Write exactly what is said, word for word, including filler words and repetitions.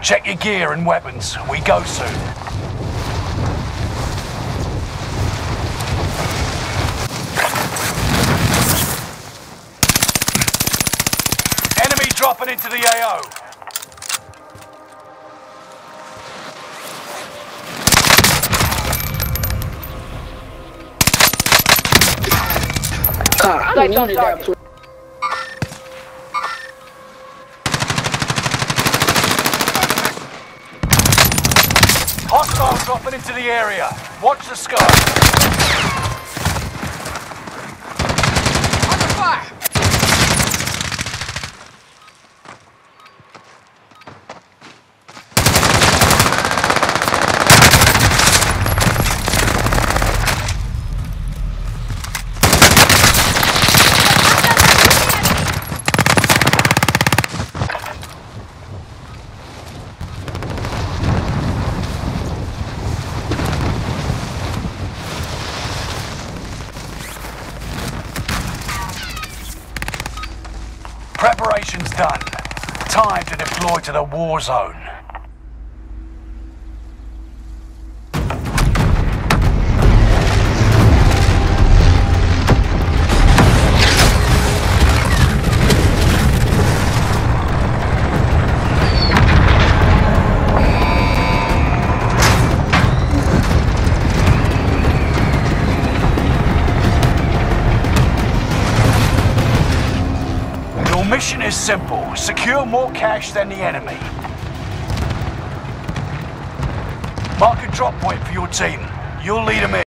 Check your gear and weapons. We go soon. Enemy dropping into the A O. Ah, I needed that. Hostiles dropping into the area. Watch the sky. Under fire! Preparation's done. Time to deploy to the war zone. Mission is simple. Secure more cash than the enemy. Mark a drop point for your team. You'll lead them in.